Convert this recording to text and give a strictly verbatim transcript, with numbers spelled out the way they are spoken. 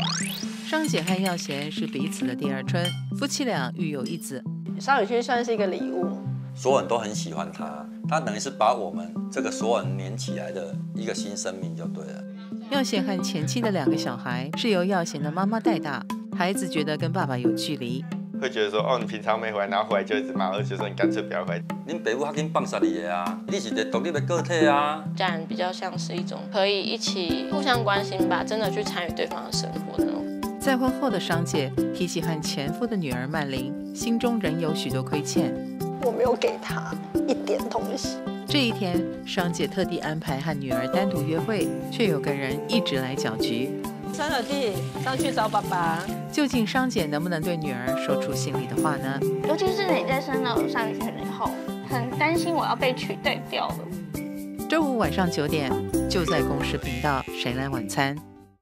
商姐和耀贤是彼此的第二春，夫妻俩育有一子。 邵雨萱算是一个礼物， 所有人都很喜欢他，他等于是把我们这个所有人连起来的一个新生命就对了。 耀贤和前妻的两个小孩是由耀贤的妈妈带大，孩子觉得跟爸爸有距离， 会觉得说哦，你平常没回来，然后回来就一直骂，而且说你干脆不要回来。 恁爸母较紧放杀你的啊，你是一个独立的个体啊。 家人比较像是一种可以一起互相关心吧，真的去参与对方的生活的那种。 再婚后的商姐提起和前夫的女儿曼玲，心中仍有许多亏欠。 我没有给她一点东西。 这一天，商姐特地安排和女儿单独约会，却有个人一直来搅局。 三小弟上去找爸爸。 究竟商姐能不能对女儿说出心里的话呢？ 尤其是你在生了邵雨萱以后，很担心我要被取代掉了。 周五晚上九点，就在公视频道《谁来晚餐》。